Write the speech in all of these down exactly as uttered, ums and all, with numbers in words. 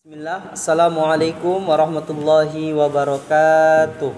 Bismillah. Assalamualaikum warahmatullahi wabarakatuh.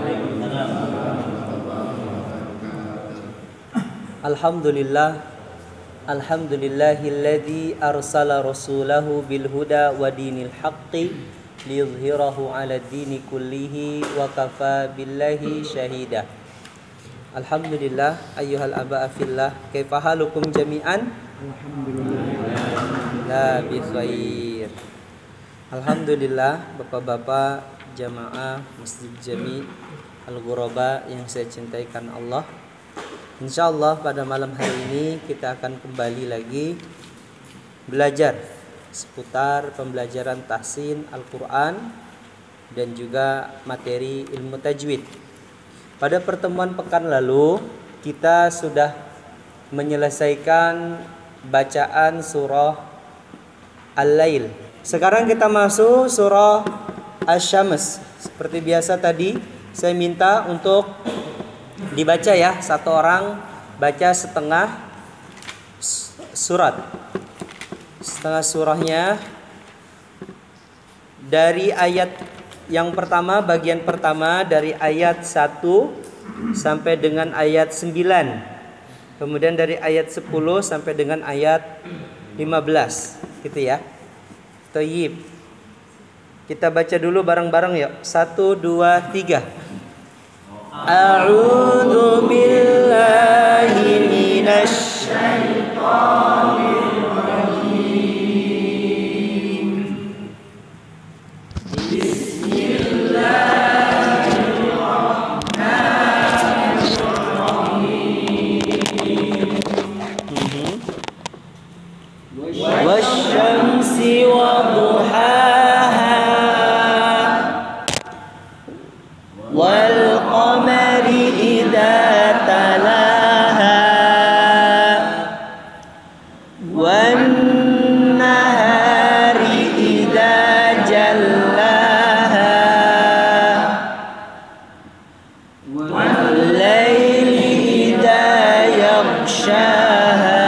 Alhamdulillah. Alhamdulillahilladzi arsala rasulahu bil huda wa dinil haqqi liyudhhirahu 'ala dini kullihi wa kafa billahi syahida. Alhamdulillah ayyuhal aba'a fillah, kaifa halukum jami'an? Alhamdulillah la bi khair. Alhamdulillah, bapak-bapak jamaah Masjid Jami Al-Ghuraba yang saya cintai karena Allah. Insyaallah pada malam hari ini kita akan kembali lagi belajar seputar pembelajaran tahsin Al-Quran dan juga materi ilmu tajwid. Pada pertemuan pekan lalu kita sudah menyelesaikan bacaan surah Al-Lail. Sekarang kita masuk surah Asy-Syams. Seperti biasa tadi saya minta untuk dibaca ya, satu orang baca setengah surat. Setengah surahnya dari ayat yang pertama, bagian pertama dari ayat satu sampai dengan ayat sembilan. Kemudian dari ayat sepuluh sampai dengan ayat lima belas, gitu ya. Thayyib. Kita baca dulu bareng-bareng yuk. Satu, dua, tiga. A'udzu billahi minasy syaithanir rajim. Bismillahirrahmanirrahim. Wasyamsi waduhaha wal qamari idza talaha wan nahari idza jallaha wal laili idza yaghshaha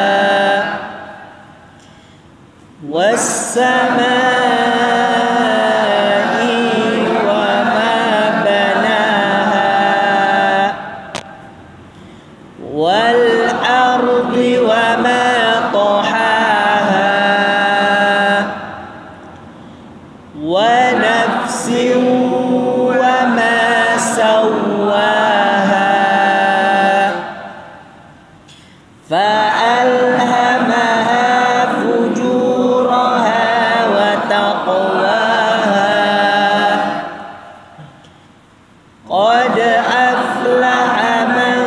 was-samaa'i wa ma banaha wal ardi wa ma tahaha wa nafsin wa ma sawwaha fa'alhamaha qad aflaha man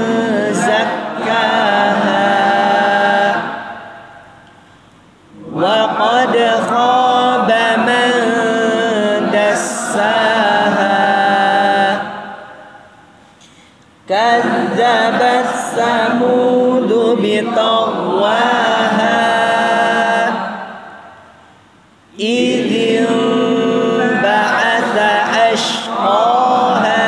zakkaha wa qad khaba man dassaha kadzabat samud bitagwaha idin ba'atha ashqaha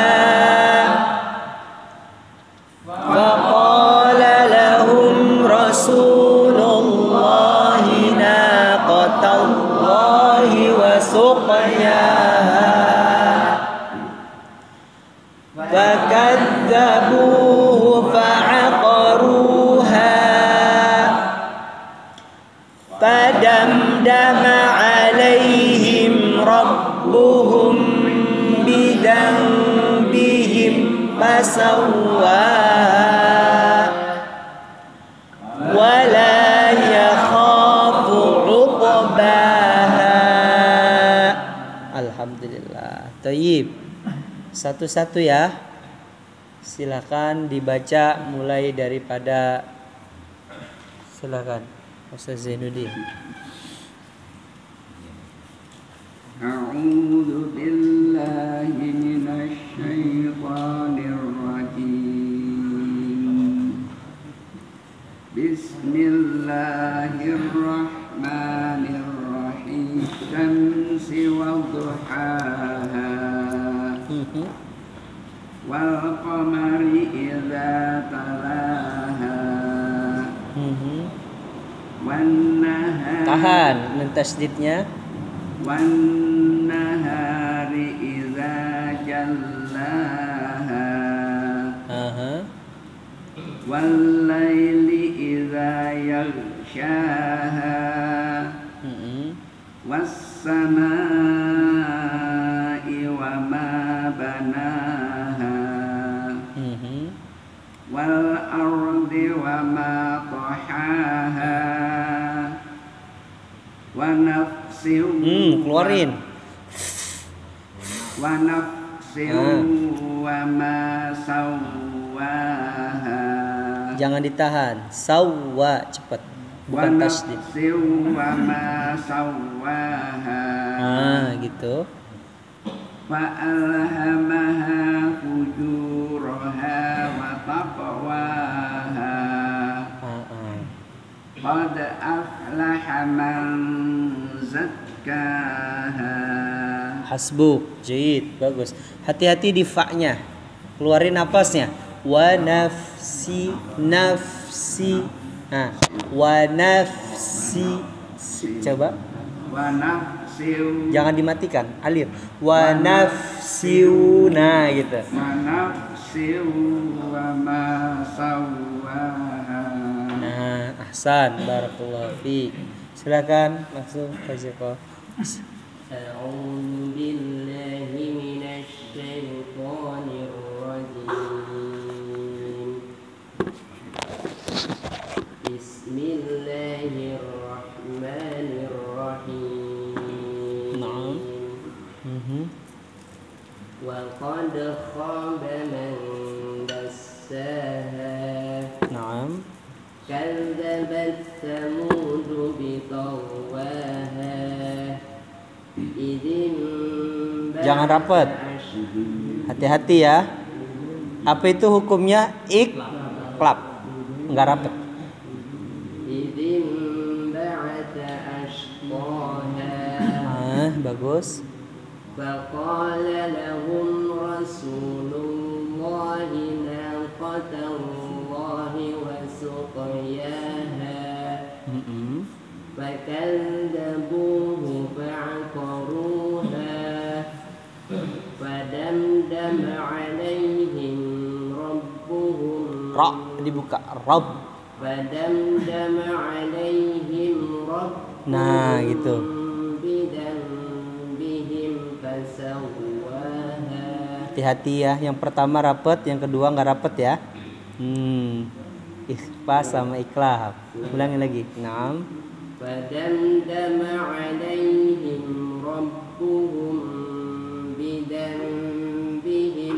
faqala lahum rasulullahi naqatallahi wa suqyaha fakadzabuhu fa'aqaruha fadamdama alaihim rabbuhum bidanbihim fasawwaha wala yakhafu uqbaha. Alhamdulillah. Thayyib. Satu-satu ya. Silakan dibaca mulai daripada, silakan Ustaz Zainuddin. A'udzu billahi minasy syaithanir rajim. Bismillahirrahmanirrahim. Syamsi wa duhaha wal qamari idza talaha Tahan mentasdidnya. wan nahari idza jallaha Aha. wal laili idza yaghshaha Mm-mm. was samai wa ma banaha Mhm. wal ardi wa ma tahaha wa nafsin Hmm, keluarin. wa nafsin Ah. wa ma sawwaha Jangan ditahan. Sawwa cepat. wa Bukan tasdid. nafsin wa ma sawwaha Ah, gitu. fa alhamaha fujuraha wa taqwaha Ah, ah. qad aflaha man zakkaha Hasbuk. Jayid. Bagus. Hati-hati di fa-nya. Keluarin napasnya. Wa nafsi nafsi. Nah, wa nafsi. Coba. wa nafsin Jangan dimatikan. Alir. Wa nafsiuna gitu. wa nafsin wa ma sawwaha Nah, ahsan. Barakallahu fiik. Silakan langsung Faziko. أعوذ بالله من الشيطان الرجيم بسم الله الرحمن الرحيم نعم. Mhm. وقد خاب من دساها Naam. كذبت ثمود بطغواها إذ انبعث Jangan rapat. Hati-hati ya. Apa itu hukumnya? Iklab. Enggak rapat. إذ انبعث أشقاها Ah, bagus. فقال لهم رسول الله ناقة الله وسقياها Mm-mm. فكذبوه فعقروها فدمدم عليهم ربهم Ra dibuka. Rabb. فدمدم عليهم ربهم Nah, gitu. بذنبهم فسواها. Hati-hati ya. Yang pertama rapat, yang kedua nggak rapat ya. Hmm. Ikhfa sama iklab. Ulangi lagi. Naam. فدمدم عليهم ربهم بذنبهم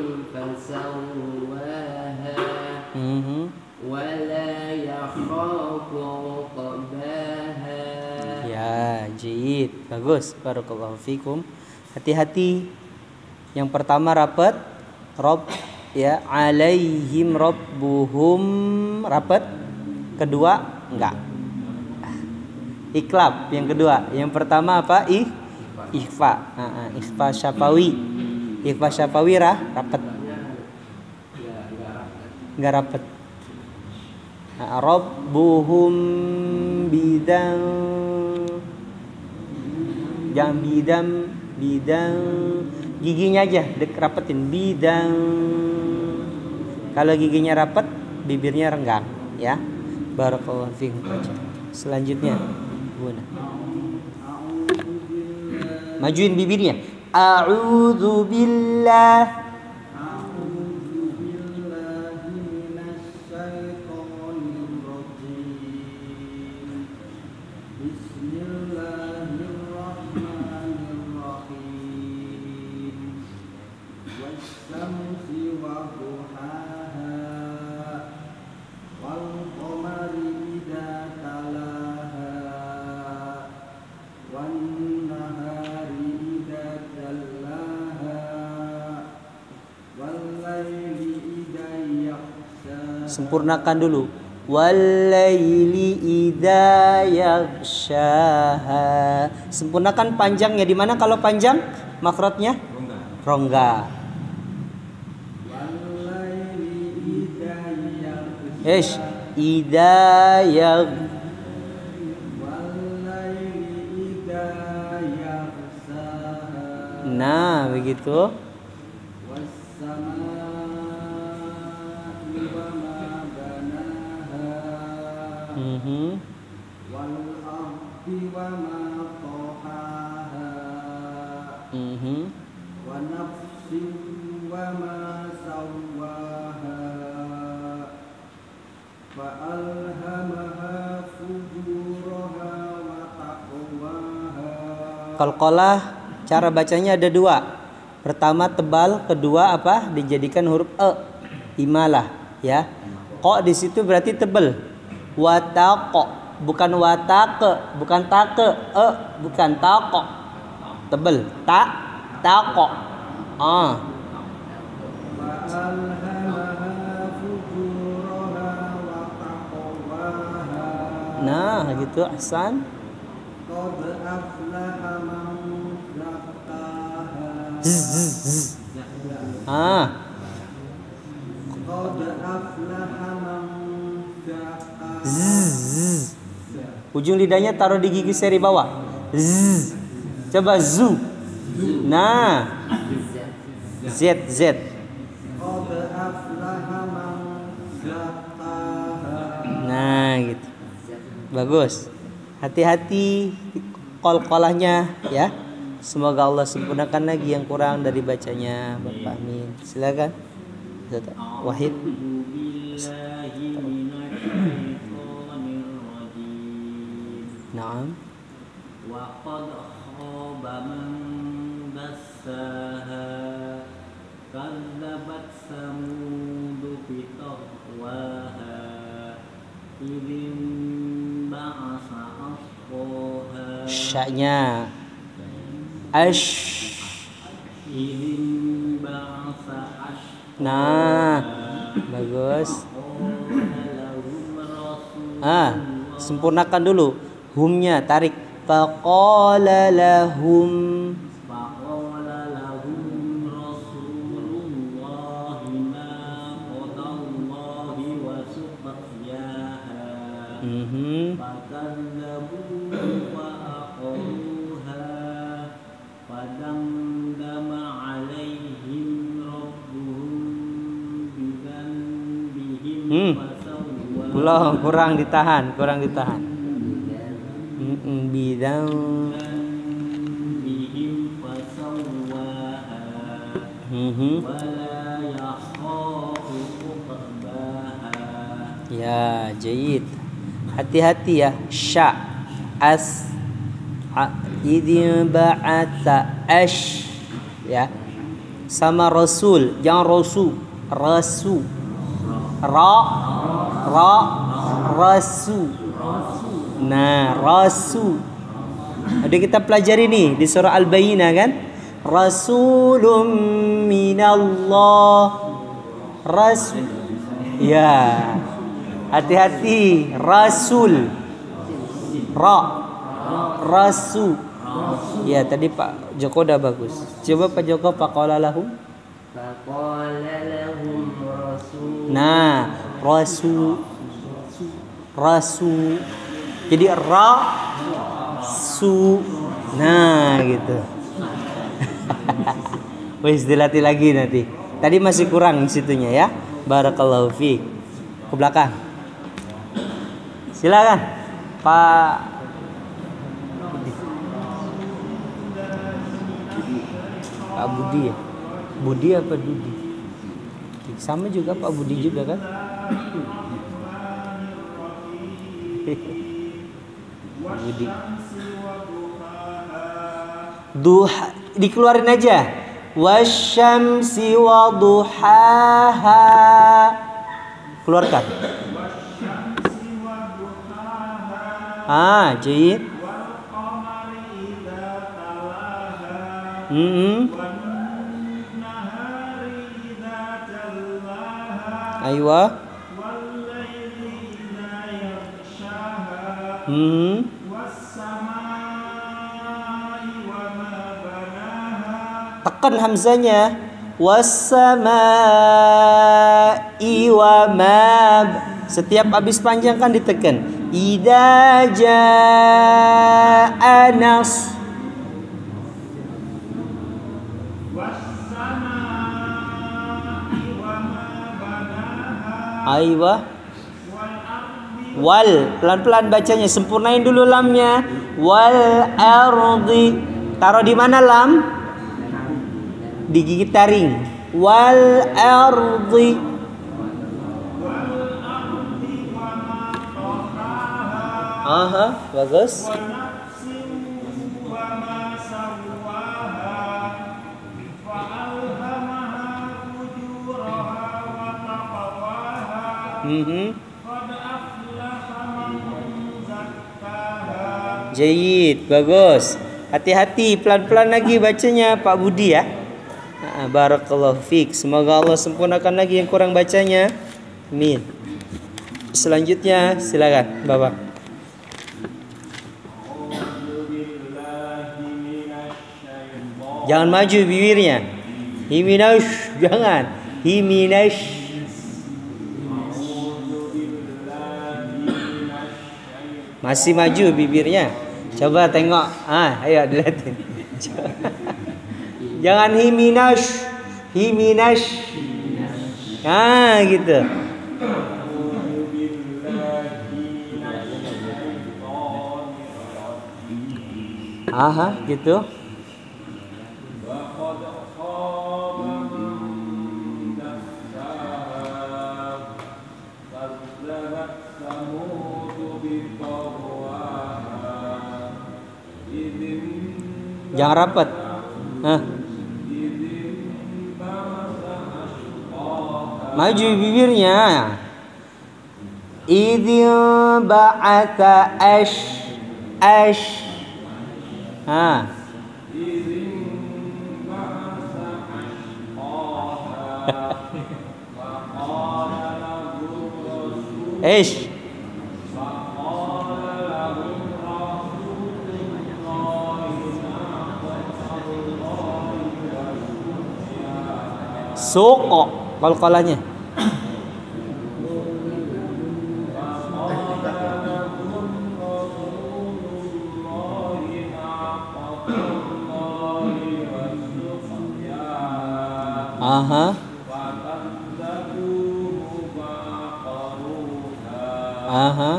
فسواها Mhm. ولا يخاف عقباها. Ya, jayid. Bagus. Barakallahu fikum. Hati-hati. Yang pertama rapat. Rob ya, alaihim rabbuhum rapat. Kedua enggak. Iklab yang kedua. Yang pertama apa? Ih, ikhfa. Ah, ah, ikhfa syafawi. Ikhfa syafawi rah rapat. Enggak rapat. Nah, rabbuhum bidang. Jangan bidang, bidang. Giginya aja dek rapetin bidang. Kalau giginya rapat, bibirnya renggang, ya. Barakallahu fiikum. Selanjutnya, Buna. Majuin bibirnya. A'udzu billah. Sempurnakan dulu. Walaili idza yaghshaha. Sempurnakan panjangnya. Di mana kalau panjang makrotnya? Rongga. Ish, idza yagh Nah, begitu. والسماء وما بناها Mhm. والأرض وما طحاها Mhm. ونفس وما سواها فألهمها فجورها وتقواها. Qalqalah cara bacanya ada dua. Pertama tebal, kedua apa? Dijadikan huruf e, imalah, ya. Qa di situ berarti tebal. Wataqa, bukan wataqe, bukan take, e, bukan taqa. Tebal. Ta, taqa. Ah. فألهمها فجورها وتقواها. Nah, gitu Ahsan. قد أفلح من زكاها. Zzz, zzz, zzz. Ah. قد أفلح من زكاها. Zzz. Ujung lidahnya taruh di gigi seri bawah. Zzz. Coba zu. Nah. Z Z. قد أفلح من زكاها. Nah, gitu. Bagus. Hati-hati qalqalahnya ya. Semoga Allah sempurnakan lagi yang kurang dari bacanya, Bapak. Amin. Silakan. Ustaz Wahid. Naam. وقد خاب من دساها كذبت ثمود بطغواها إذ انبعث أشقاها Sya-nya ash. إذ انبعث أشقاها Nah, bagus. قال لهم رسول Ah, sempurnakan dulu. Humnya tarik. Faqala lahum. فقال لهم رسول الله ناقة الله وسقياها Mhm. فكذبوه فعقروها فدمدم عليهم ربهم بذنبهم Hmm. فسواها Belum, kurang ditahan, kurang ditahan. Mm-mm, bidang. بهم فسواها Mhm. ولا يخاف عقباها. Ya, jayid. Hati-hati ya. Sya, as, a, idin ba'atha, ash. Ya. Sama rasul, jangan rasu, rasu. Ra, ra, rasu. Nah, rasu. Ada kita pelajari nih di surah Al-Bayyinah kan? Rasulun minallah. Rasul. Ya. Hati-hati, rasul. Ra. Rasu. Ya, tadi Pak Joko udah bagus. Coba Pak Joko faqala lahum. فقال لهم رسول Nah, rasu. Rasu. Jadi ra su. Nah, gitu. Wis dilatih lagi nanti. Tadi masih kurang situnya ya. Barakallahu fiik. Ke belakang. Silakan Pak Pak Budi ya. Budi apa Dudi? Sama juga Pak Budi juga kan? Budi. Duha dikeluarin aja. Wasyamsi wa duhaha. Keluarkan. Ah, jayid. Hmm. Aywa. Hmm. Tekan hamzanya. Wassama'i wa ma. Setiap habis panjang kan ditekan. Idza jaa nas. Aywa. Wal, pelan-pelan bacanya, sempurnain dulu lamnya. Wal ardi. Taruh di mana lam? Di gigi taring. Wal ardi. Aha, bagus. Mhm. Jayid, bagus. Hati-hati, pelan-pelan lagi bacanya Pak Budi ya. Nah, barakallahu fiik. Semoga Allah sempurnakan lagi yang kurang bacanya. Amin. Selanjutnya silakan, Bapak. Jangan maju bibirnya. Himinash, jangan. Himinash. Masih maju bibirnya. Coba tengok. Ah, ayo dilihatin. Jangan himinash. Himinash. Ah, gitu. Aha, gitu. Jangan rapat. Hah. Maju bibirnya. Idzin ba'atha ash ash. Ha. Ish. Suqa qalqalanya. Aha. Aha.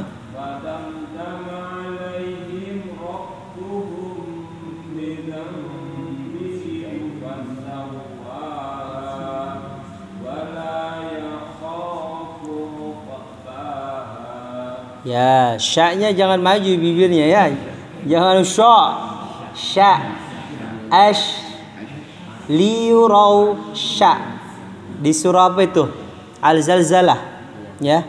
Ya, syaknya jangan maju bibirnya ya. Jangan sya. Sya. Ash. Liurau sya. Di surah apa itu? Al-Zalzalah. Ya.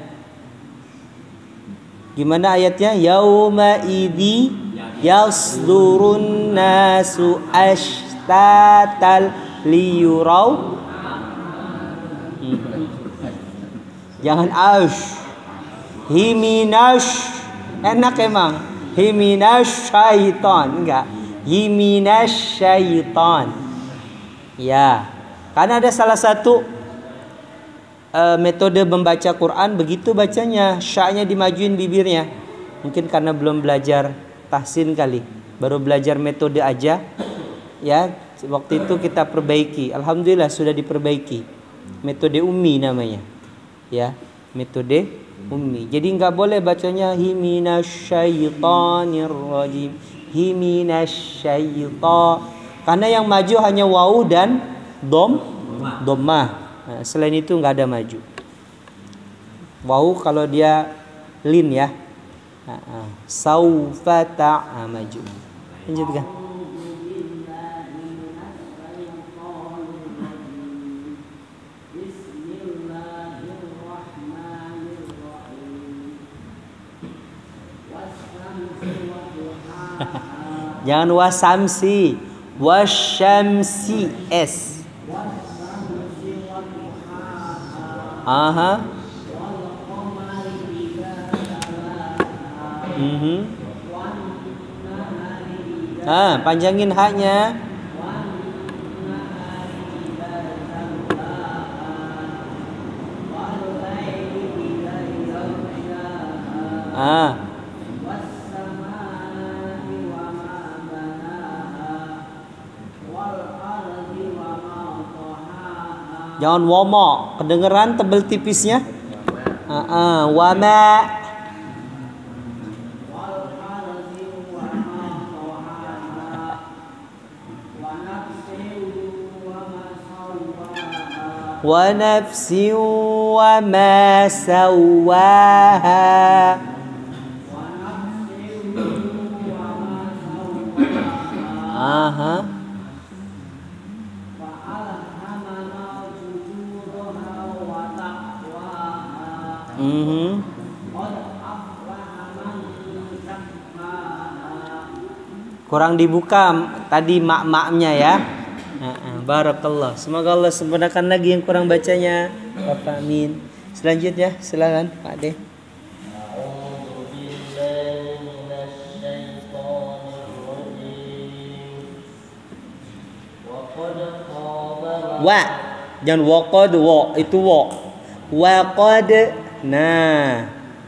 Gimana ayatnya? Yauma idzi yasdurun nasu ashtatal liyurau. Hmm. Jangan ash. Himinash, enak emang. Himinash syaitan, enggak. Himinash syaitan. Ya, karena ada salah satu uh, metode membaca Quran begitu bacanya, sya'nya dimajuin bibirnya. Mungkin karena belum belajar tahsin kali, baru belajar metode aja. Ya, waktu itu kita perbaiki. Alhamdulillah sudah diperbaiki. Metode ummi namanya. Ya, metode ummi. Jadi nggak boleh bacanya himinasyaitonir rajim. Himinasyaiton. Karena yang maju hanya wawu dan dom, dhammah. Nah, selain itu nggak ada maju. Wawu kalau dia lin ya. Nah, saufa ta maju. Lanjutkan. Jangan wasamsi, wasyamsi s. Aha. Mhm. Ah, panjangin haknya. Ah. Jangan womo, kedengeran tebel tipisnya. uh, wa ma wa nafsin wa ma sawaha. Aha. Mhm. Kurang dibuka tadi mak-maknya ya. Barakallah. Semoga Allah sempurnakan lagi yang kurang bacanya. Bapak amin. Selanjutnya silakan Pak De. Wa, jangan waqad wa, itu wa. Waqad, nah.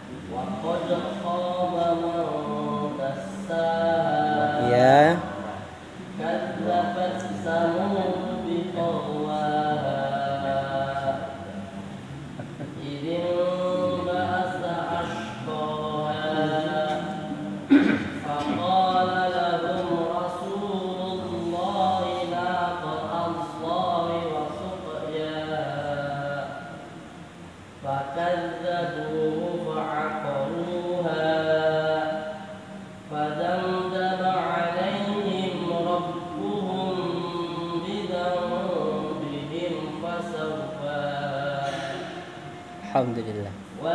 Ya. Alhamdulillah.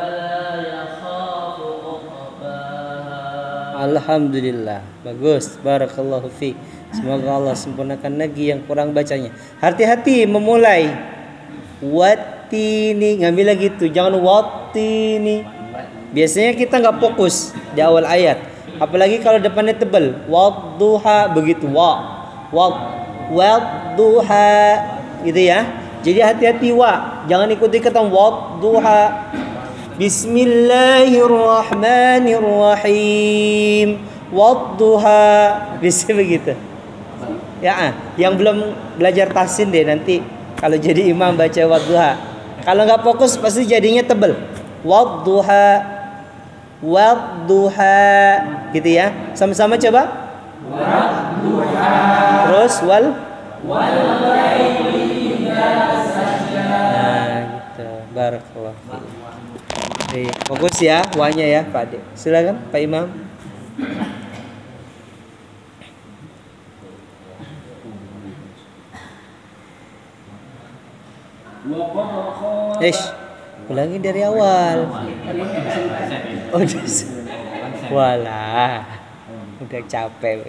Alhamdulillah. Bagus. Barakallahu fi. Semoga Allah sempurnakan lagi yang kurang bacanya. Hati-hati memulai. Watini, ngambil lagi tuh. Jangan watini. Biasanya kita nggak fokus di awal ayat. Apalagi kalau depannya tebal. Wadduha, begitu. Wa. Wad. Wadduha. Gitu ya. Jadi hati-hati wa, jangan ikut-ikutan wadduha. Bismillahirrahmanirrahim. Wadduha. Bisa begitu. Ya, yang belum belajar tahsin deh nanti kalau jadi imam baca wadduha. Kalau nggak fokus pasti jadinya tebel. Wadduha. Wadduha. Gitu ya. Sama-sama coba. Wadduha. Terus wal wal nah gitu. Barakallah. Oke, fokus ya wanya ya Pak Ade. Silakan Pak Imam. Ish, ulangi dari awal. Oh, walah. Udah capek.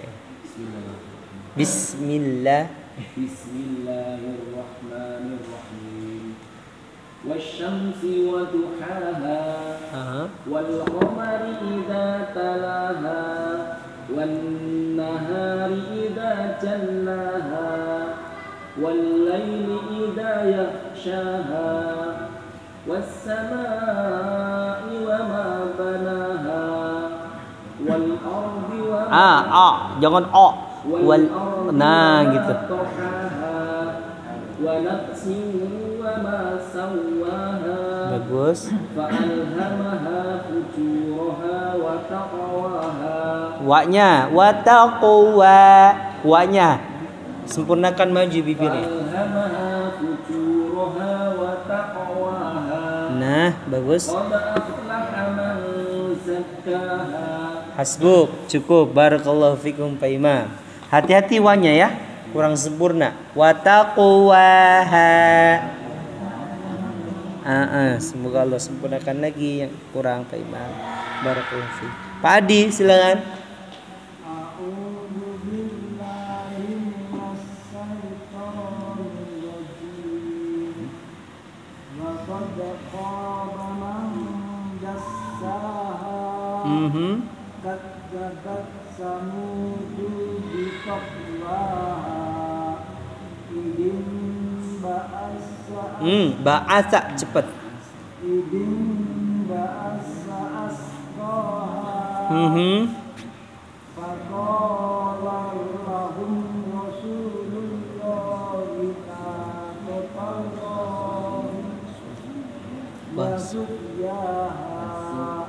Bismillah. Bismillahirrahmanirrahim. Wasyamsi wa duhaha wal qamari idza talaha wan nahari idza jallaha wal laili idza yaghshaha was samaa'i wa ma banaha wal ardi wa ah ah jangan o wal nah gitu. Bagus. Wa-nya wa taqwa. Wa-nya sempurnakan maju bibirnya. Nah, bagus. Hasbuk, cukup. Barakallahu fikum Pak Imam. Hati-hati wa-nya ya, kurang sempurna. Wa taqwaha. Ah, ah, semoga Allah sempurnakan lagi yang kurang Pak Imam. Barakallahu fikum. Pak Adi silakan. Mhm. Kadzabat samudu biqallaha idin ba'asa. Hmm, ba'asa cepet. Idin ba'asa asqaha. Mhm. Faqala lahum Rasulullah ta'ala سقياها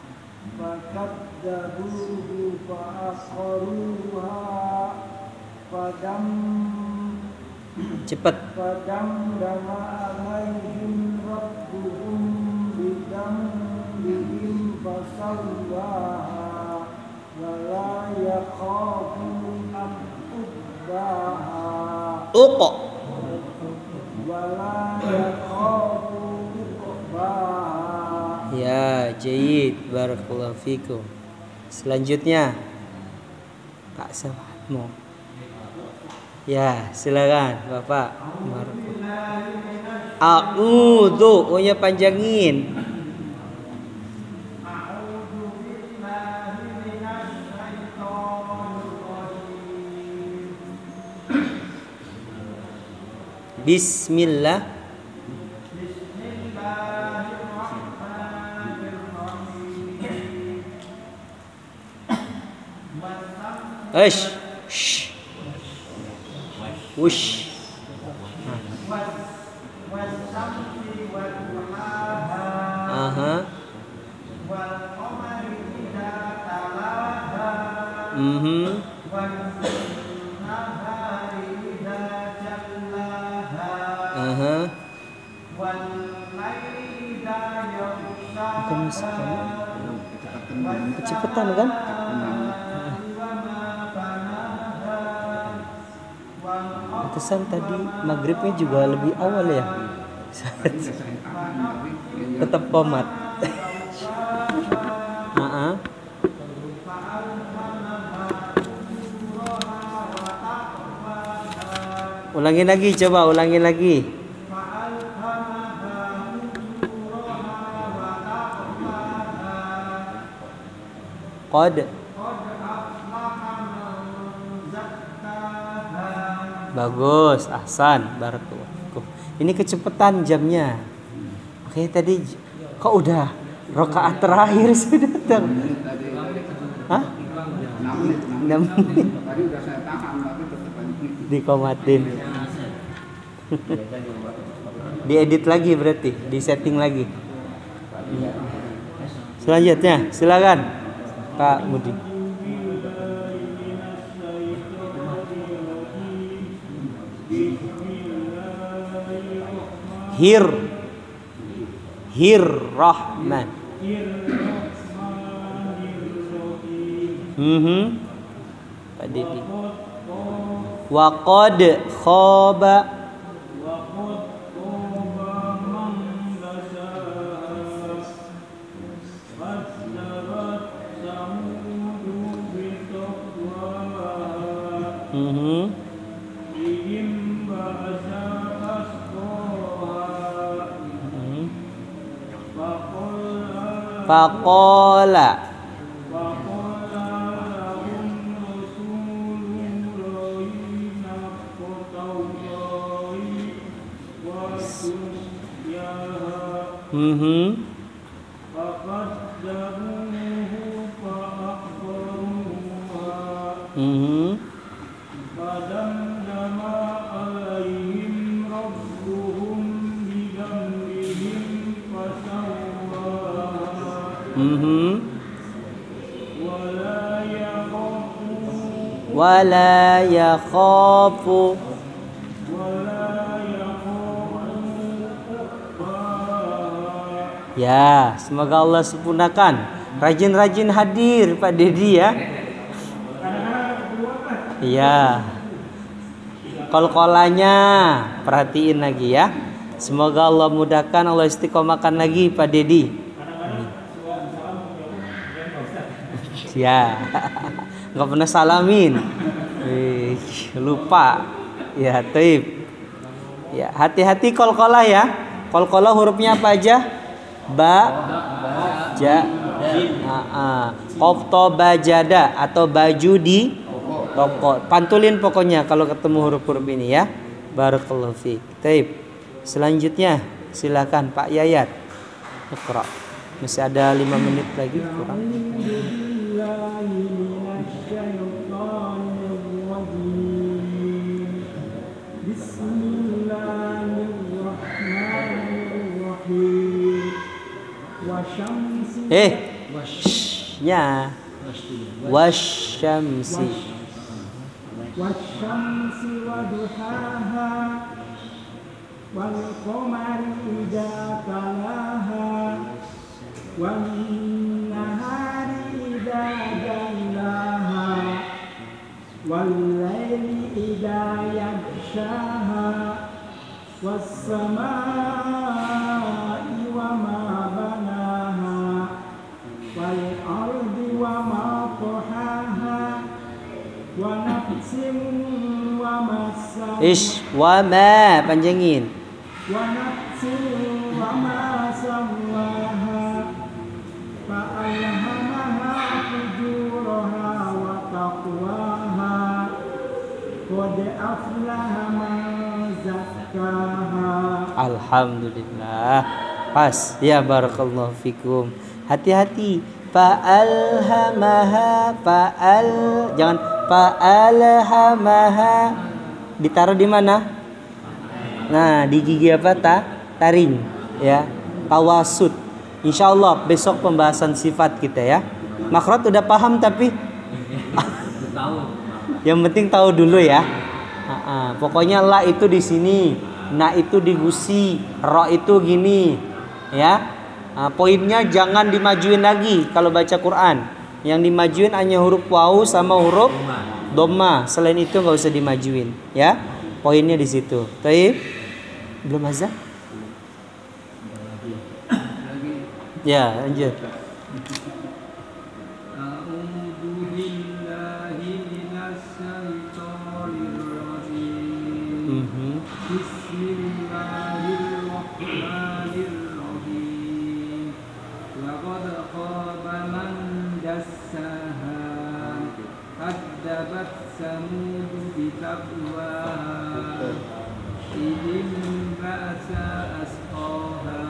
فكذبوه فعقروها فدم Cepat. فدمدم عليهم ربهم بذنبهم فسواها ولا يخاف عقباها Uq. ولا يخاف عقباها. Ya, jayyid. Barakallahu fikum. Selanjutnya Kak Sawadmo. Ya, silakan Bapak. A'udzu, O-nya panjangin. Bismillah. Eish. Shh. Wush. Aha. Mhm. Aha. Bukan misalkan kecepatan kan? Pantesan tadi maghribnya juga lebih awal ya. Tetap komat. Heeh. Ulangi lagi, coba ulangi lagi. Qad. Bagus, ahsan, barakallahu. Ini kecepatan jamnya. Oke, tadi kok udah rakaat terakhir sudah datang. Hah? enam menit. Tadi udah saya tahan tapi tetap dikomatin. Diedit lagi berarti, di setting lagi. Selanjutnya, silakan Pak Mudi. Hir Hir Rahman. Mhm. Pak Dedi. Wa qad khaba. Mhm. Faqala. Mhm. Mhm. Mhm. Wala yakhafu. Ya, semoga Allah sempurnakan. Rajin-rajin hadir Pak Dedi ya. Iya. Kol-kolanya perhatiin lagi ya. Semoga Allah mudahkan, Allah istiqomahkan lagi Pak Dedi. Ya. Enggak pernah salamin. Eh, lupa. Ya, taib. Ya, hati-hati kol-kolah ya. Kol-kolah hurufnya apa aja? Ba, ja, a, kokto bajada atau baju di toko. Pantulin pokoknya kalau ketemu huruf-huruf ini ya. Barakallahu fiik. Taib. Selanjutnya silakan Pak Yayat. Iqra. Masih ada lima menit lagi kurang. Eh, nya wasyamsi. Wasyamsi waduhaha wal qamari idza talaha wan nahari idza jallaha wal laili idza yaghshaha was samaa'i wa ma banaha wal ardi wa ma tahaha wa nafsin wa ma sawaha Ish wa ma panjangin. wa nafsin wa ma sawaha fa alhamaha fujuraha wa taqwaha qad aflaha man zakkaha. Alhamdulillah. Pas. Ya barakallahu fikum. Hati-hati. Fa'alhamaha fa'al jangan fa'alhamaha ditaruh di mana? Nah, di gigi apa ta? Taring ya. Tawasud. Insyaallah besok pembahasan sifat kita ya. Makhraj udah paham tapi yang penting tahu dulu ya. Ha-ha. Pokoknya la itu di sini, na itu di gusi, ro itu gini ya. Nah, poinnya jangan dimajuin lagi kalau baca Quran. Yang dimajuin hanya huruf wawu sama huruf dhamma. Selain itu nggak usah dimajuin, ya. Poinnya di situ. Baik. Belum azan? Ya, lanjut. Mhm. Bismillahirrahmanirrahim. Laqad khaba man dassaha kadzabat samud bitaqwaha idin ba'sa asqaha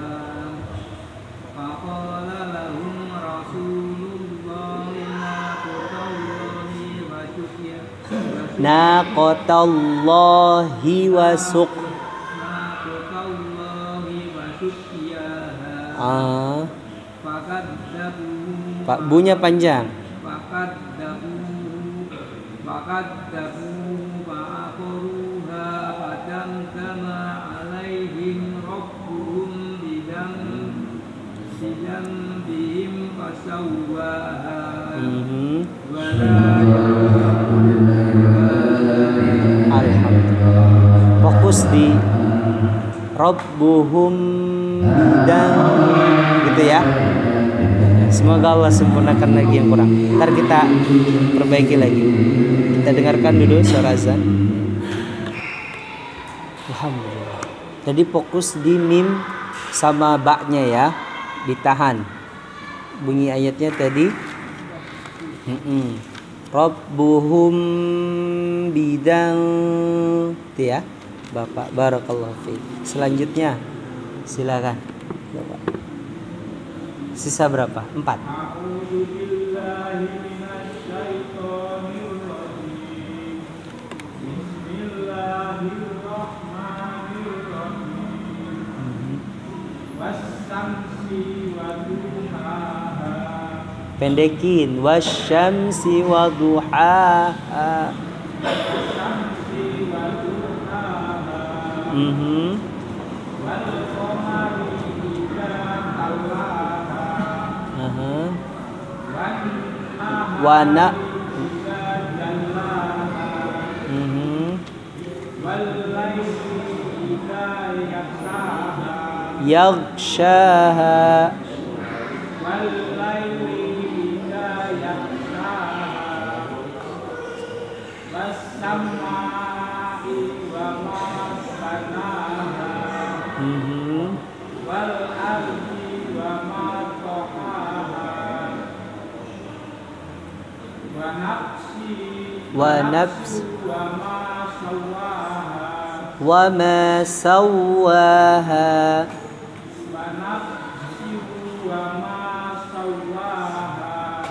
faqala lahum rasulullahi naqatallahi wa syukya Naqatallahi wa suq. naqatallahi wa syukyaha Ah, fakadzabuhu Pak bunya panjang. fakadzabuhu fakadzabuhu fa'aqaruha fadamdama alaihim rabbuhum bidam bidambihim fasawwaha Mhm. wala Alhamdulillah. Fokus di Rabbuhum dan gitu ya. Semoga Allah sempurnakan lagi yang kurang. Ntar kita perbaiki lagi. Kita dengarkan dulu suara azan. Alhamdulillah. Jadi fokus di mim sama ba-nya ya. Ditahan. Bunyi ayatnya tadi. Mm-mm. Rabbuhum bidang itu ya Bapak. Barakallahu fiik. Selanjutnya silakan Bapak. Sisa berapa? Empat. A'udzu billahi minasyaitonir rajim. Bismillahirrahmanirrahim. Was-samsi wa duhaha. Pendekin wasyamsi wa duhaha. Was-samsi wa duhaha. Mhm. Wal qamari idza talaha. Aha. Wan nahari Wana idza jallaha. mhm. Wal laili idza yaghshaha. Yaghshaha. Wal laili idza yaghshaha. Was samaa'i wa ma banaha. Mhm. Wal ardi wa ma tahaha. Wa nafsi Wa nafs wa ma sawaha. wa ma sawwaha. Wa nafsi wa ma sawaha.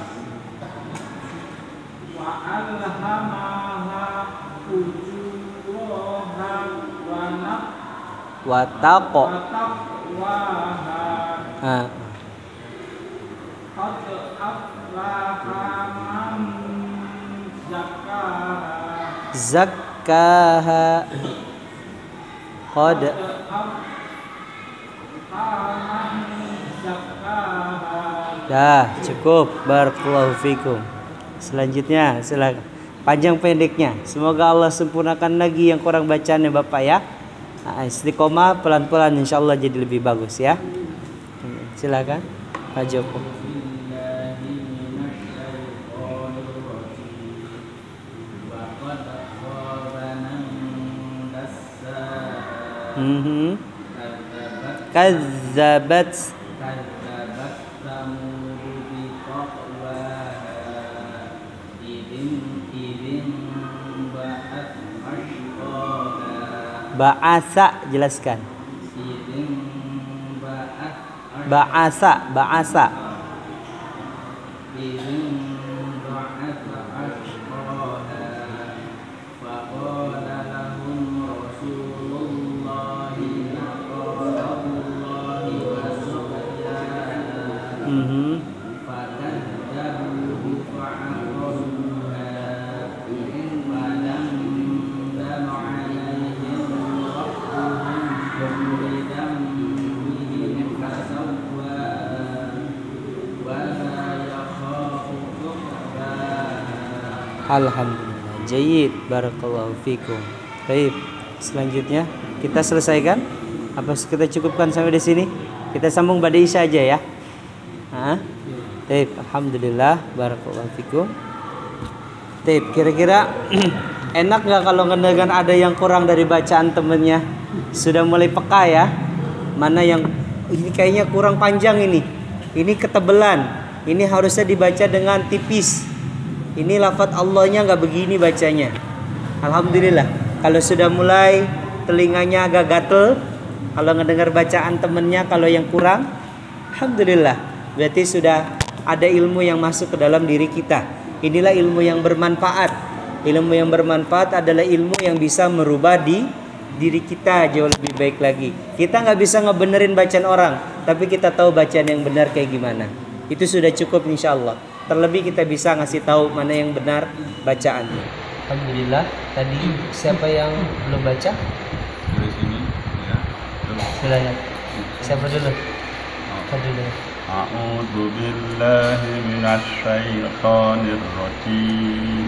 Wa alhamaha fujuraha wa nafsi Wa taqo. wa taqwaha. Ah. zakkaha zakkaha qad dah cukup. Barakallahu fikum. Selanjutnya silakan panjang pendeknya, semoga Allah sempurnakan lagi yang kurang bacanya Bapak ya. Nah, istiqomah pelan-pelan insyaallah jadi lebih bagus ya. Silakan Pak Joko. Mhm. Kazzabat Kadzabat Samud bi taqwaha idin idin ba'at ashqaha ba'asa jelaskan. idin ba'at Ba'asa ba'asa idin ba'at ashqaha faqala lahum rasulullahi naqatallahi wa suqyaha Mhm. فكذبوه فعقروها فدمدم عليهم ربهم بذنبهم فسواها ولا يخاف عقباها. Alhamdulillah. Jayyid. Barakallahu fikum. Baik. Selanjutnya kita selesaikan. Apa kita cukupkan sampai di sini? Kita sambung pada Isya aja ya. Hah? Baik, alhamdulillah. Barakallahu fikum. Baik, kira-kira enak nggak kalau ngedengar ada yang kurang dari bacaan temennya? Sudah mulai peka ya. Mana yang ini kayaknya kurang panjang ini. Ini ketebelan. Ini harusnya dibaca dengan tipis. Ini lafadz Allahnya nggak begini bacanya. Alhamdulillah. Kalau sudah mulai telinganya agak gatel, kalau ngedengar bacaan temennya kalau yang kurang, alhamdulillah. Berarti sudah ada ilmu yang masuk ke dalam diri kita. Inilah ilmu yang bermanfaat. Ilmu yang bermanfaat adalah ilmu yang bisa merubah di diri kita jauh lebih baik lagi. Kita nggak bisa ngebenerin bacaan orang, tapi kita tahu bacaan yang benar kayak gimana. Itu sudah cukup insya Allah. Terlebih kita bisa ngasih tahu mana yang benar bacaan. Alhamdulillah. Tadi siapa yang belum baca? Dari sini ya. Silakan. Siapa dulu? Siapa dulu? A'udzu billahi minasy syaithanir rajim.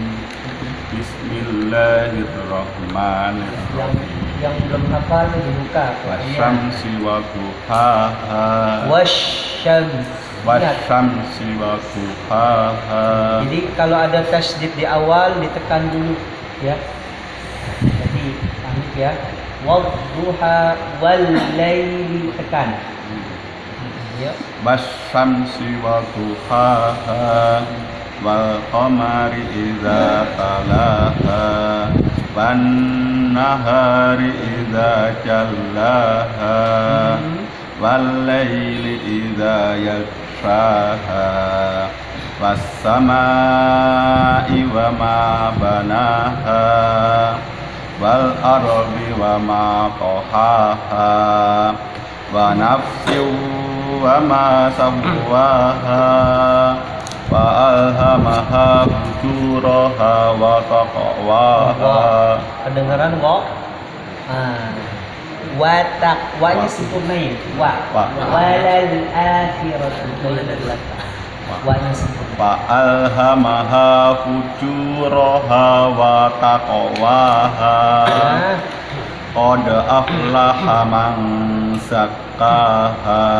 Yang Bismillahirrahmanirrahim. yang belum hafal dibuka. Wasyamsi wa duhaha. Wasyams. Ingat. Wasyamsi wa duhaha. Jadi kalau ada tasydid di awal ditekan dulu ya. Jadi paham ya. Wadduha wal laili tekan. Ya. Wasyamsi wa duhaha. Wal qamari idza talaha. Wan nahari idza jallaha. Wal laili idza yaghshaha. Was samaa'i wa ma banaha. Wal ardi wa ma tahaha. Wa nafsin wa ma sawwaha. Wa alhamaha fujuraha wa taqwaha. Kedengaran kok? Ah. Wa taqwanya sempurnain. Wa. Walal akhiratu khairul lak. Wa-nya sempurna. Fa alhamaha fujuraha wa taqwaha. Qad aflaha man zakkaha.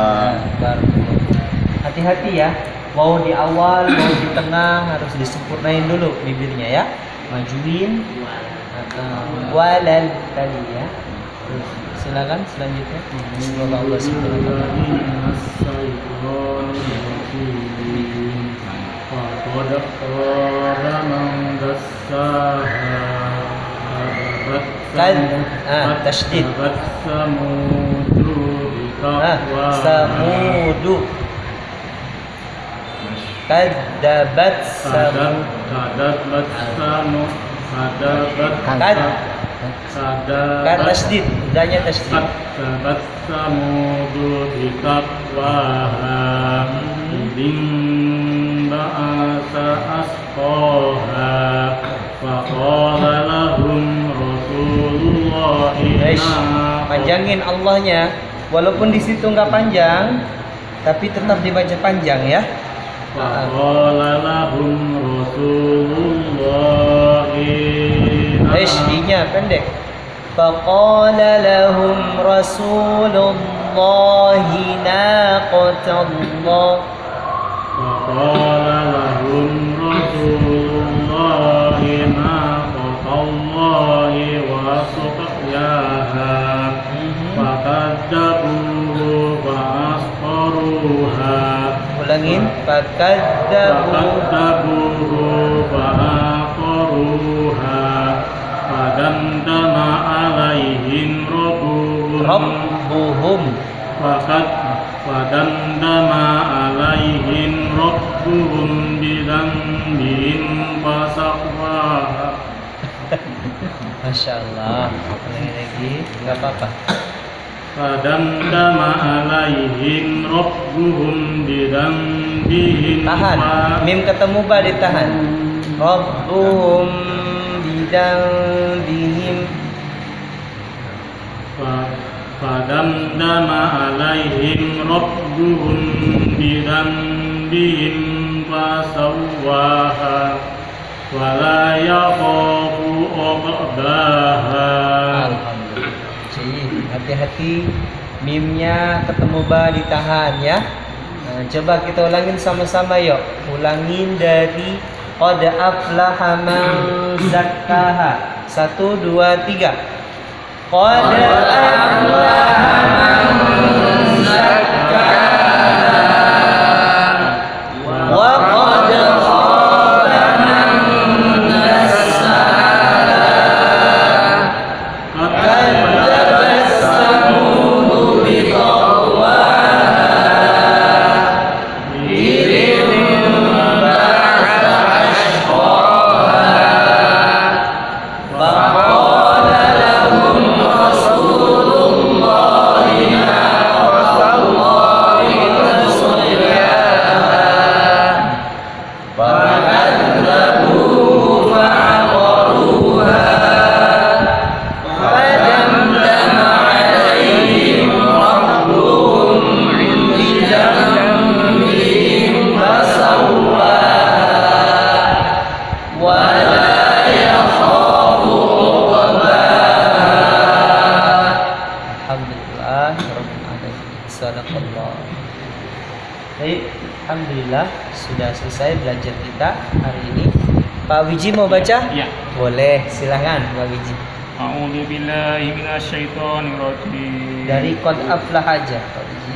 Hati-hati ya. Mau di awal, mau di tengah harus disempurnain dulu bibirnya ya. Majuin. Walal tadi ya. Silakan selanjutnya. Semoga Allah kan ah tasydid. Ah, samudu. Kadzabat samud. Kadzabat samud. Kadzabat Kad Kad tasydid, danya tasydid. Kadzabat samud bi taqwaha. Idin ba'asa asqaha faqala lahum Rasulullah Guys, panjangin Allahnya. Walaupun di situ nggak panjang, tapi tetap dibaca panjang ya. faqala lahum Rasulullah Guys, i-nya pendek. Faqala lahum Rasulullahi naqatallah. faqala lahum Rasulullah naqatallahi wa suqyaha fakadzabuhu fa'asqaruha. Ulangin, fakadzabuhu fakadzabuhu fa'aqaruha fadamdama alaihim rabbuhum rabbuhum Fakat Fadamdama alaihim rabbuhum bidambihim fasawwaha. Masya Allah. Ulangi lagi, nggak apa-apa. Fadamdama alaihim rabbuhum bidambihim. Tahan, mim ketemu ba ditahan. Rabbuhum bidambihim. Fadamdama alaihim rabbuhum bidambihim fasawwaha wala yakhafu uqbaha. Alhamdulillah. Cik, hati-hati mimnya ketemu ba ditahan ya. Nah, coba kita ulangin sama-sama yuk. Ulangin dari qad aflaha man zakkaha. Satu, dua, tiga. Qad aflaha man zakkaha wa qad khaba man dassaha. Kadzabat Samud biṭagwaha idh ba'atha ashqaha faqala lahum Rasulullahi naqatallahi wa suqyaha fakadzabuhu fa'aqaruha fadamdama alaihim rabbuhum bidambihim fasawwaha wala yakhafu uqbaha. Alhamdulillah rabbil alamin. Sadaqallah. Baik, alhamdulillah sudah selesai belajar kita hari ini. Pak Wiji mau baca? Ya. Boleh, silahkan Pak Wiji. A'udzu billahi minasyaitonir rajim. Dari qad aflaha aja Pak Wiji.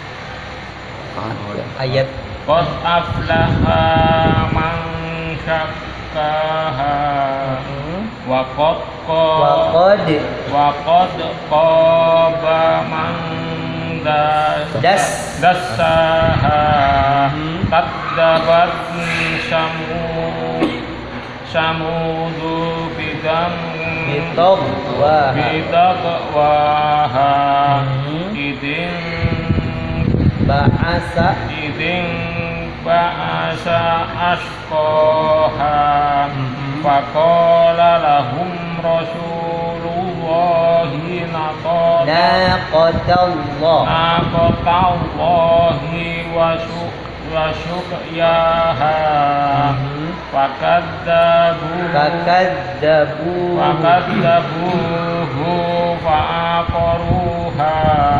Ayat Qad aflaha man syakkaha wa qad wa qad wa qad qaba man das das dassaha Hmm. kadzabat samud samudu bidam bitaqwa bidaqwaha Hmm. idin ba'asa idin ba'asa ashqaha Mhm. faqala lahum Rasulullahi naqata naqatallah naqatallahi wa su- wa suqyaha Mhm. fakadzabu fakadzabu fakadzabuhu fa'aqaruha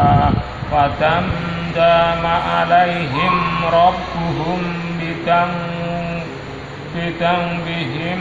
fadamdama alaihim rabbuhum bidam bidambihim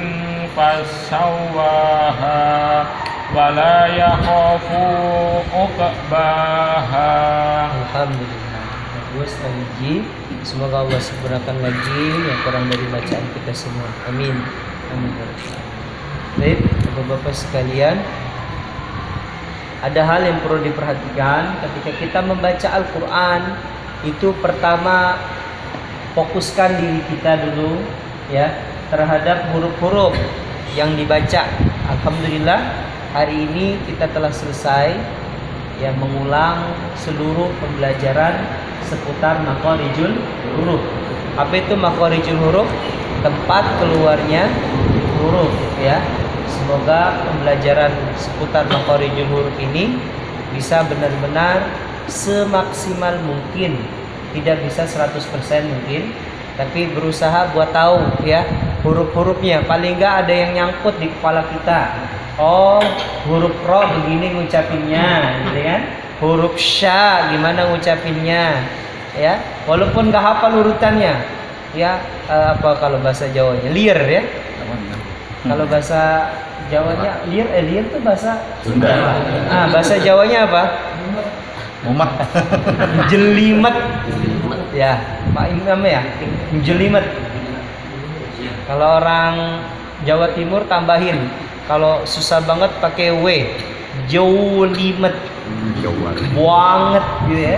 fasawwaha wala yakhafu uqbaha. Alhamdulillah. Bagus Pak Wiji. Semoga Allah sempurnakan lagi yang kurang dari bacaan kita semua. Amin. Amin. Baik, Bapak-bapak sekalian, ada hal yang perlu diperhatikan ketika kita membaca Al-Quran. Itu pertama, fokuskan diri kita dulu ya terhadap huruf-huruf yang dibaca. Alhamdulillah hari ini kita telah selesai ya mengulang seluruh pembelajaran seputar makharijul huruf. Apa itu makharijul huruf? Tempat keluarnya huruf ya. Semoga pembelajaran seputar makharijul huruf ini bisa benar-benar semaksimal mungkin. Tidak bisa seratus persen mungkin, tapi berusaha buat tahu ya huruf-hurufnya. Paling enggak ada yang nyangkut di kepala kita. Oh, huruf ro begini ngucapinnya, gitu kan? Huruf sya gimana ngucapinnya? Ya, walaupun nggak hafal urutannya, ya eh, apa kalau bahasa Jawanya liar ya? Kalau bahasa Jawanya liar, eh liar tuh bahasa Sunda. Ah, bahasa Jawanya apa? Mumat. Jelimet. Ya, Pak Imam ya, jelimet. Kalau orang Jawa Timur tambahin, kalau susah banget pakai W, jolimet. Banget gitu ya.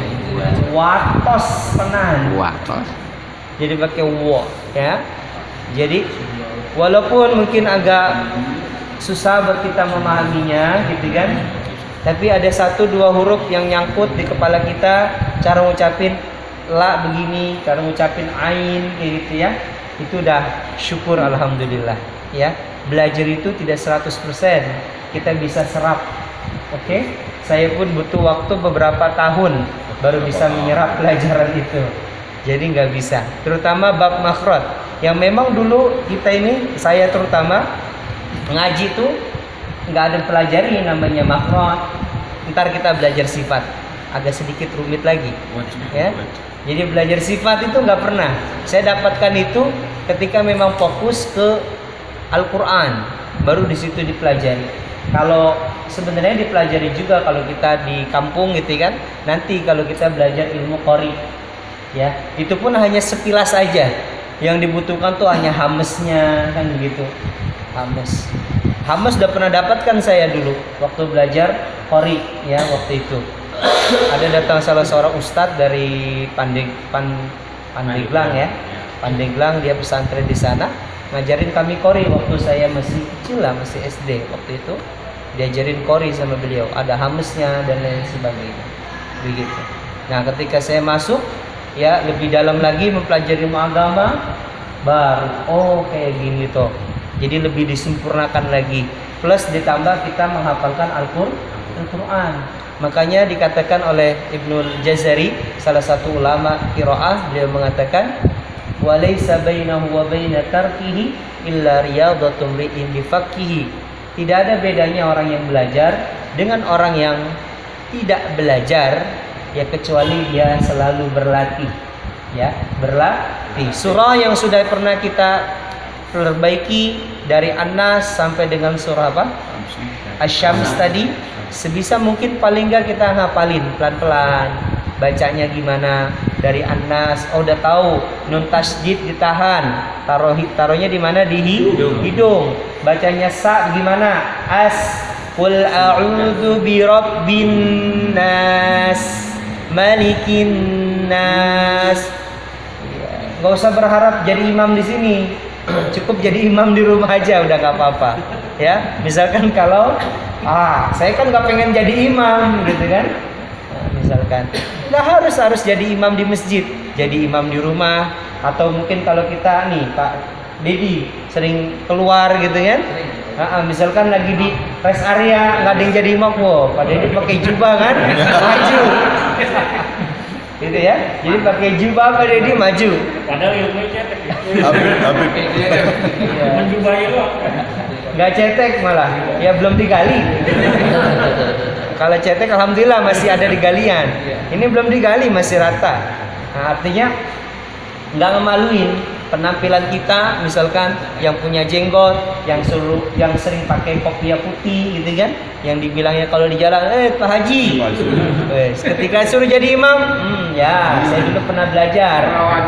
Watos tenan. Watos. Jadi pakai wo ya. Jadi walaupun mungkin agak susah buat kita memahaminya gitu kan, tapi ada satu dua huruf yang nyangkut di kepala kita. Cara ngucapin la begini, cara ngucapin ain kayak gitu ya. Itu udah syukur alhamdulillah ya. Belajar itu tidak seratus persen kita bisa serap. Oke, okay? Saya pun butuh waktu beberapa tahun baru bisa menyerap pelajaran itu. Jadi nggak bisa. Terutama bab makhraj yang memang dulu kita ini, saya terutama ngaji tuh nggak ada pelajari namanya makhraj. Ntar kita belajar sifat, agak sedikit rumit lagi. Ya. Jadi belajar sifat itu nggak pernah. Saya dapatkan itu ketika memang fokus ke Al-Quran, baru di situ dipelajari. Kalau sebenarnya dipelajari juga kalau kita di kampung gitu kan. Nanti kalau kita belajar ilmu qori, ya itu pun hanya sekilas aja. Yang dibutuhkan tuh hanya hamesnya kan begitu. Hames. Hames udah pernah dapatkan saya dulu waktu belajar qori ya waktu itu. Ada datang salah seorang ustadz dari Pandeg Pan, Pandeglang ya. Pandeglang, dia pesantren di sana, ngajarin kami qori waktu saya masih kecil lah, masih S D waktu itu. Diajarin qori sama beliau, ada hamesnya dan lain sebagainya. Begitu. Nah, ketika saya masuk ya lebih dalam lagi mempelajari ilmu agama, baru oh kayak gini toh. Jadi lebih disempurnakan lagi. Plus ditambah kita menghafalkan Al-Qur'an. Makanya dikatakan oleh Ibnul Jazari, salah satu ulama qiraah, beliau mengatakan walaysa bainahu wa baina tarkihi illa riyadatum ri'in bifaqhihi. Tidak ada bedanya orang yang belajar dengan orang yang tidak belajar ya, kecuali dia selalu berlatih. Ya, berlatih. Surah yang sudah pernah kita perbaiki dari An-Nas sampai dengan surah apa? Asy-Syams tadi, sebisa mungkin paling enggak kita ngapalin pelan-pelan. Bacanya gimana? Dari An-Nas, oh udah tahu nun tasydid ditahan, taruh taruhnya di mana? Di hidung. hidung. Bacanya sa gimana? As, qul a'udzu birabbin nas, malikin nas. Gak usah berharap jadi imam di sini, cukup jadi imam di rumah aja udah gak apa-apa. Ya, misalkan kalau ah saya kan gak pengen jadi imam gitu kan, nah, misalkan nggak harus harus jadi imam di masjid, jadi imam di rumah. Atau mungkin kalau kita nih Pak Dedi sering keluar gitu kan, nah, misalkan lagi di rest area nggak ada yang jadi imam, wow Pak Dedi pakai jubah kan maju gitu ya, jadi pakai jubah Pak Dedi maju. Padahal ilmunya cetek. Habib, Habib. Menjubahi lo. Nggak cetek malah, ya belum digali. Kalau cetek alhamdulillah masih ada di galian. Ini belum digali, masih rata. Nah, artinya nggak ngemaluin penampilan kita, misalkan yang punya jenggot, yang suruh, yang sering pakai kopiah putih gitu kan, yang dibilangnya kalau di jalan, eh Pak Haji. Wes, ketika suruh jadi imam, hmm, ya saya dulu pernah belajar.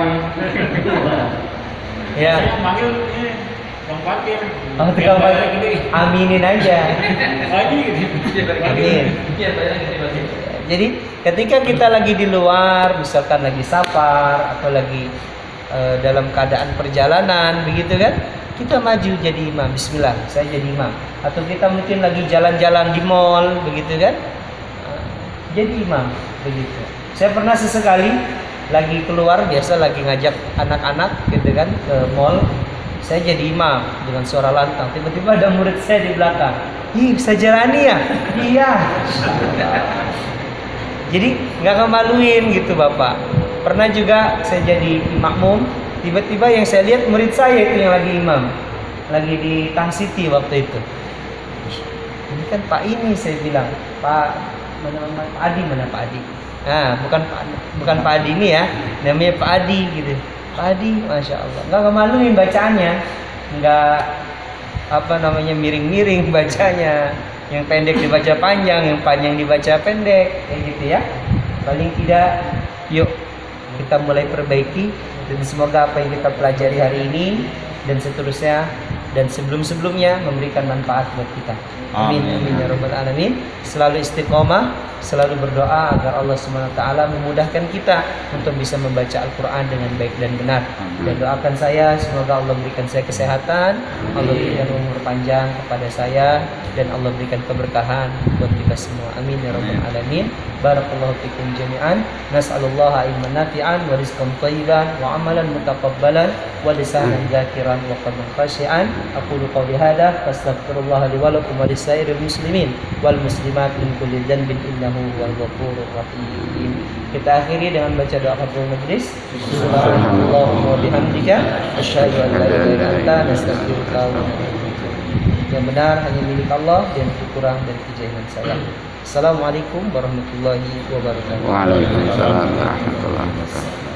Ya. Saya manggil ini Bang Fatir. Oh, tukang parkir. Aminin aja. Lagi gitu. Amin. Jadi ketika kita lagi di luar, misalkan lagi safar atau lagi uh, dalam keadaan perjalanan begitu kan, kita maju jadi imam. Bismillah, saya jadi imam. Atau kita mungkin lagi jalan-jalan di mall begitu kan, uh, jadi imam begitu. Saya pernah sesekali lagi keluar, biasa lagi ngajak anak-anak gitu kan ke mall. Saya jadi imam dengan suara lantang. Tiba-tiba ada murid saya di belakang. Ih, bisa jalani ya? Iya. Jadi nggak ngemaluin gitu Bapak. Pernah juga saya jadi makmum, tiba-tiba yang saya lihat murid saya itu yang lagi imam, lagi di Tang City waktu itu. Ini kan Pak ini, saya bilang, Pak mana, mana Pak Adi, mana Pak Adi? Nah, bukan bukan Pak Adi ini ya, namanya Pak Adi gitu. Pak Adi, masya Allah, nggak ngemaluin bacaannya, nggak apa namanya miring-miring bacanya. Yang pendek dibaca panjang, yang panjang dibaca pendek, kayak gitu ya. Paling tidak, yuk kita mulai perbaiki, dan semoga apa yang kita pelajari hari ini dan seterusnya dan sebelum-sebelumnya memberikan manfaat buat kita. Amin, amin ya rabbal alamin. Selalu istiqomah, selalu berdoa agar Allah subhanahu wa taala memudahkan kita untuk bisa membaca Al-Quran dengan baik dan benar. Dan doakan saya semoga Allah berikan saya kesehatan, Allah berikan umur panjang kepada saya, dan Allah berikan keberkahan buat kita semua. Amin ya rabbal alamin. Barakallahu fikum jami'an. Nas'alullaha ilman nafi'an wa rizqan thayyiban wa amalan mutaqabbalan wa lisanan dzakiran wa qalban khashi'an. Aqulu qawli hadza fastaghfirullaha li wa lakum wa lisairil muslimin wal muslimat min kulli dhanbin innahu huwal ghafurur rahim. Kita akhiri dengan baca doa kafaratul majlis. Subhanallahumma wa bihamdika asyhadu an la ilaha illa anta nastaghfiruka wa natubu ilaik. Yang benar hanya milik Allah dan kurang dari kejahilan saya. Assalamualaikum warahmatullahi wabarakatuh. Waalaikumsalam warahmatullahi wabarakatuh.